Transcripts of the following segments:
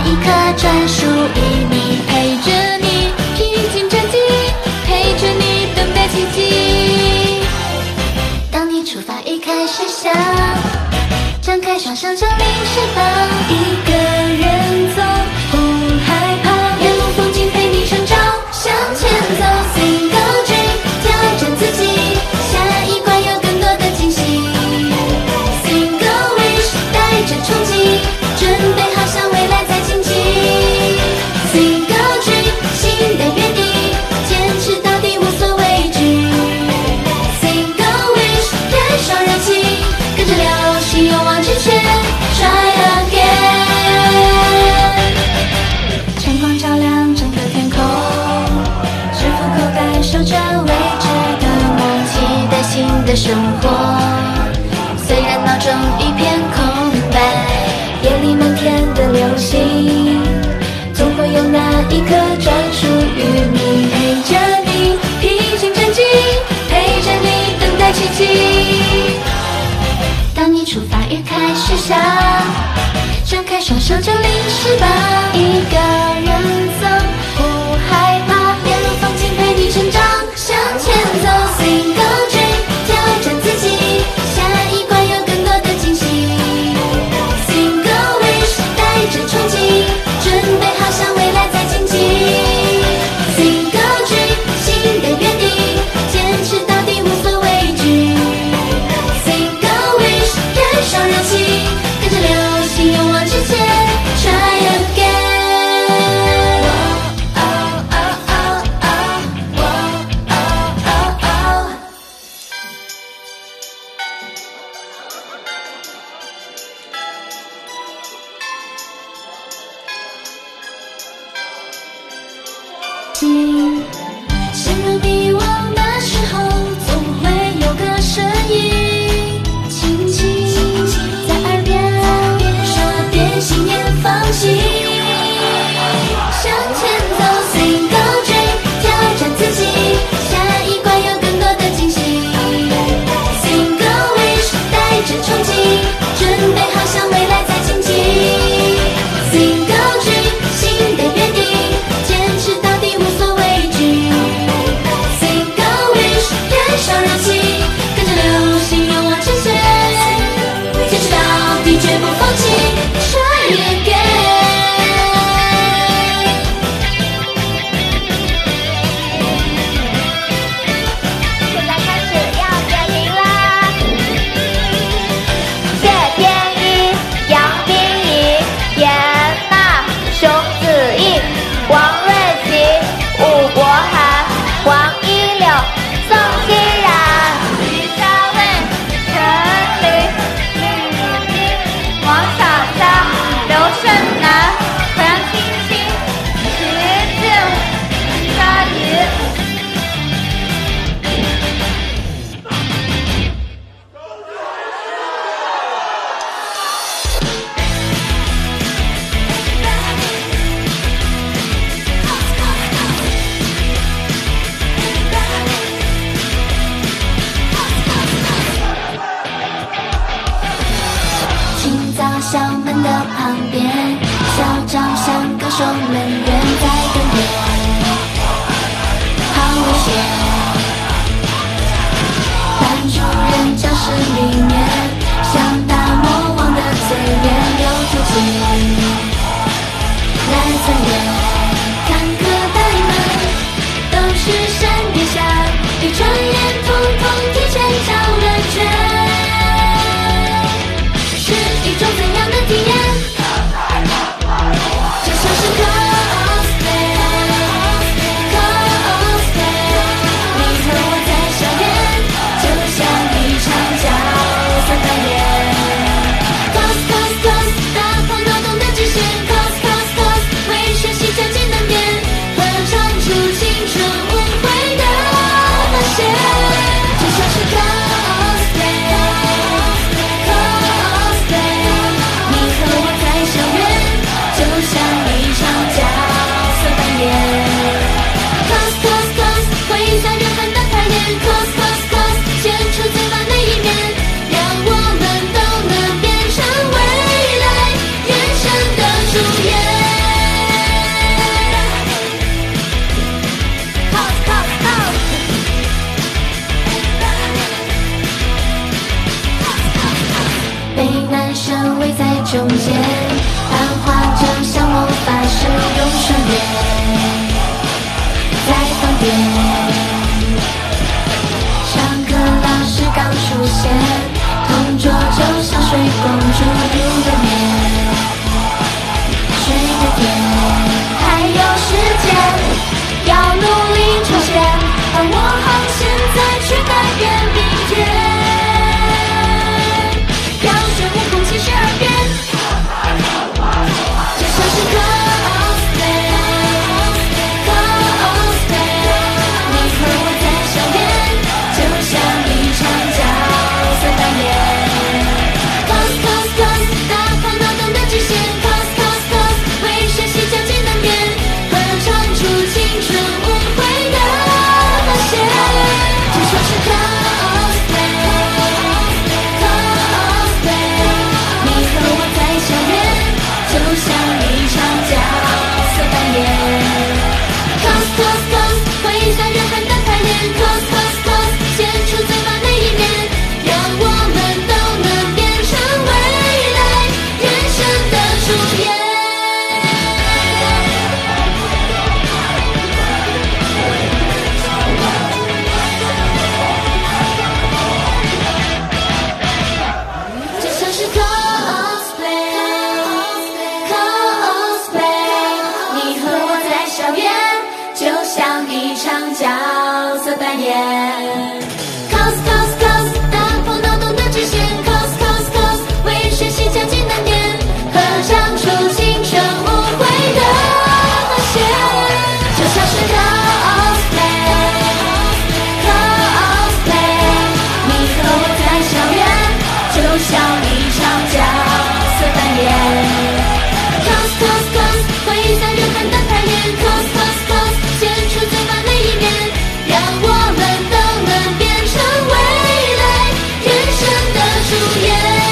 一颗专属于你，陪着你披荆斩棘，陪着你等待奇迹。当你出发一开始想，张开双手就淋湿吧，一个人走不害怕，沿路风景陪你成长，向前走 Single dream， 挑战自己，下一关有更多的惊喜。 Single wish， 带着憧憬，准备好向未来再晋级。 Single dream， 新的约定，坚持到底无所畏惧。 Single wish， 燃烧热情，跟着流星勇往直前 Try again。 晨光照亮整个天空，支付口袋守着未知的梦，期待新的生活。虽然脑中一片空白，夜里满天的流星，总会有那一颗专属于你，陪着你披荆斩棘，陪着你等待奇迹。当你出发一开始想，张开双手就淋湿吧，一个人走不害怕，沿路风景陪你成长，向前走 Single dream， 挑战自己，下一关有更多的惊喜。 Single wish， 带着憧憬，准备好向未来再晋级。 Single dream， 新的约定，坚持到底无所畏惧。 Single wish， 燃烧热情，跟着流星勇往直前 Try again。 陷入迷惘的时候，总会有个声音轻轻在耳边说别信念放弃，向前走 Single dream， 挑战自己，下一关有更多的惊喜。 Single wish， 带着憧憬，准备好向未来再晋级。 Single dream， 新的约定，坚持到底无所畏惧。 Single wish， 燃烧热情，跟着流星勇往直前，坚持到底绝不放弃 Try again。 现在开始要点名啦！谢天一、杨冰怡、严娜、熊子毅、王瑞琪、武国涵、黄一柳、宋欣然、徐佳蔚、陈琳、吕冰、王小佳、刘胜男、何青青、徐静、沙怡。 清早校门的旁边，校长像歌手们远在等待，好危险。班主任教室里面，像大魔王的嘴脸流出去，来参演坎坷的你们，都是闪电侠，一转眼统统提前交了卷。是一种怎样的体验？就像是 cosplay。 间，幻化就像魔法师用双眼在放电。上课老师刚出现，同桌就像水公主入了眠。水的电，还有时间，要努力冲线，把我航线再去改变明天。要学会空气12遍，就像是cosplay，你和我在校园，就像一场角色扮演。cos，打破脑洞的极限。cos，为学习绞尽难眠，歌唱出青春无悔的和谐。就像是cosplay，你和我在校园，就像一场角色扮演。cos，挥洒热汗的排练。cos，献出最完美一面，让我们都能变成未来人生的主演。就像是cosplay，你和我在校园，就像一场角色扮演。cos，打破脑洞的极限。cos，为学习绞尽难眠，歌唱出青春无悔的和谐。就像是cosplay，你和我在校园，就像一场角色扮演。cos，挥洒热汗的排练。cos，献出最完美一面，让我们都能变成未来人生的主演。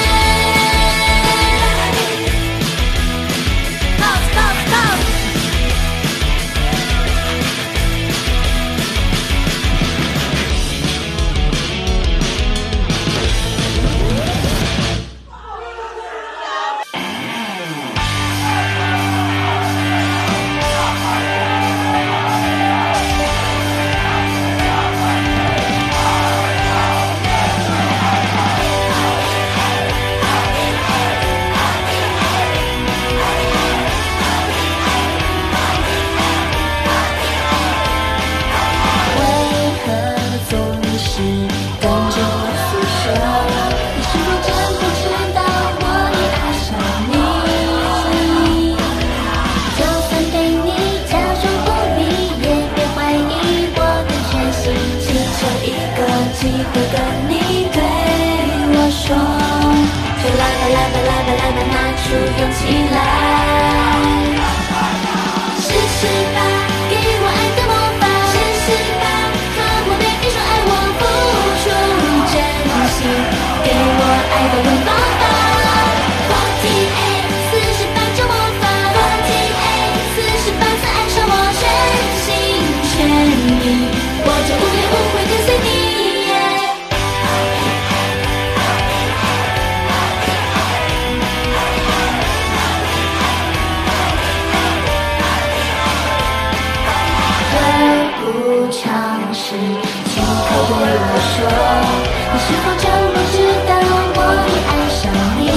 为何总是跟着我宿舍？你是否真不知道我已爱上你？就算对你假装不理，也别怀疑我的全心，只求一个机会跟你对我说，就来吧，拿出勇气来。试试吧，给我爱的魔法。试试吧，看我别一说爱我，付出真心，给我爱的拥抱吧。48种魔法，48次爱上我，全心全意，我就无怨无悔跟随你。何不尝试亲口对我说，你是否真不知道我已爱上你？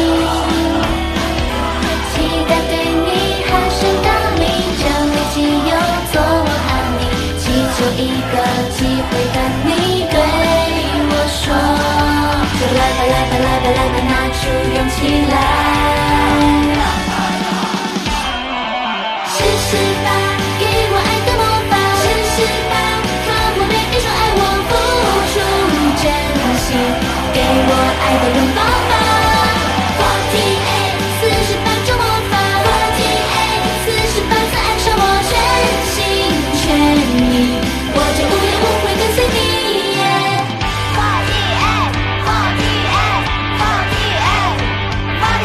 期待对你喊声大名，这枚机油做我安宁，祈求一个机会跟你对我说，就来吧，拿出勇气来。试试吧，给我爱的魔法。试试吧，看我别一说爱我，付出真心，给我爱的拥抱吧。48种魔法，48次爱上我，全心全意，我就无怨无悔跟随你。48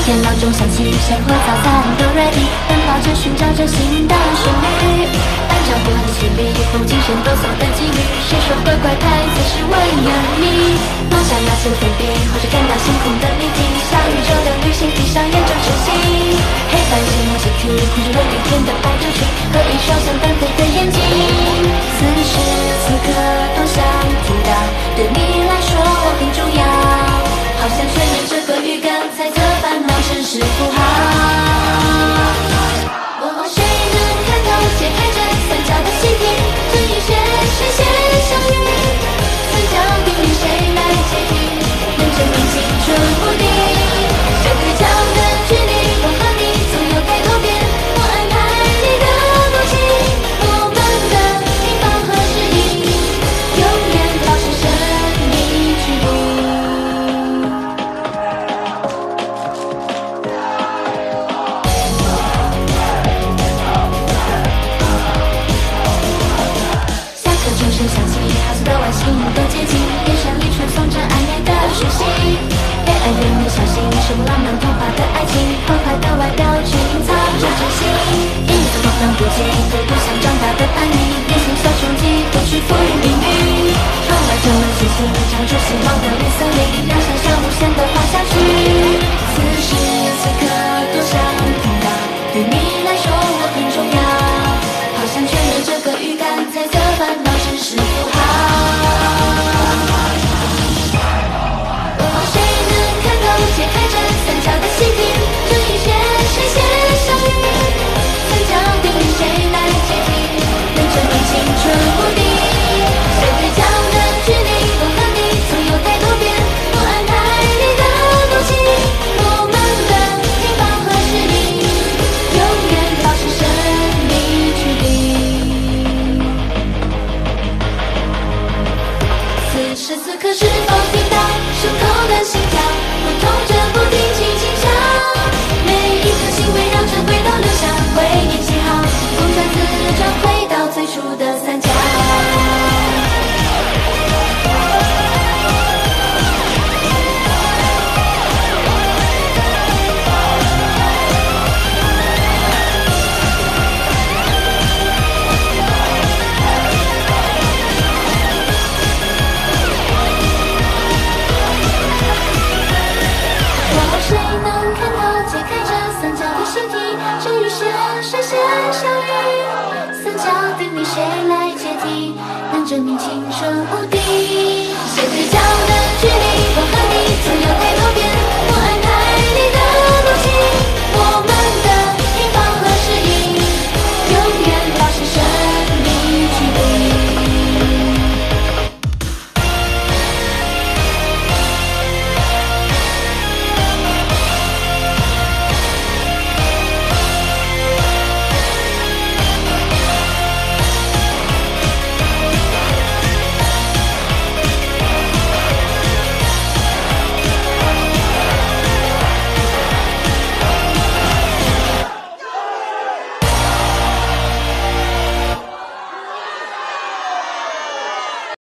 天闹钟响起，生活早餐都 ready， 奔跑着寻找着新的旋律，按照不很犀利，不精神抖擞的纪律，谁说乖乖牌才是唯一你？梦想要先封闭，或者感到星空的谜底，小宇宙的旅行，闭上眼就晨曦。黑白是默契体，控制了雨天的爆炸群和一双像单飞的眼睛。此时此刻多想听到，对你来说我很重要，好像确认这个预感，猜测烦恼真是符号。谁能看透解开这三角的习题？这一些谁先相遇？三角定律谁来解题？能证明青春无敌。谁对角的距离？我和你总有太多变，我安排你的路径，我们的平凡和适应，永远保持神秘距离。响起，好似的外星都接近，眼神里传送着暧昧的讯息。被爱的你小心，是部浪漫童话的爱情，破坏的外表却隐藏着真心。一丝慌张不羁，对不想长大的叛逆，内心小冲击，不屈服于命运。窗外充满星星，长出希望的绿森林，让想象无限的滑下去。此时此刻，多想听到，对你来说我很重要，好想确认这个预感，猜测烦恼只是符号。谁能看透解开这三角的习题？这一切谁先相遇？三角定律谁来解题？能证明青春无敌。谁对角的距离？我和你总有太多变，我安排你的路径，我们的平凡和适应，永远保持神秘距离。此时此刻是否听到胸口的心跳，如同着不停轻轻敲，每一颗心围绕着轨道留下回忆记号，风转自转回到最初的三角。谁能看透解开这三角的习题？这一些谁先相遇？三角定律谁来解题？能证明青春无敌。谁对角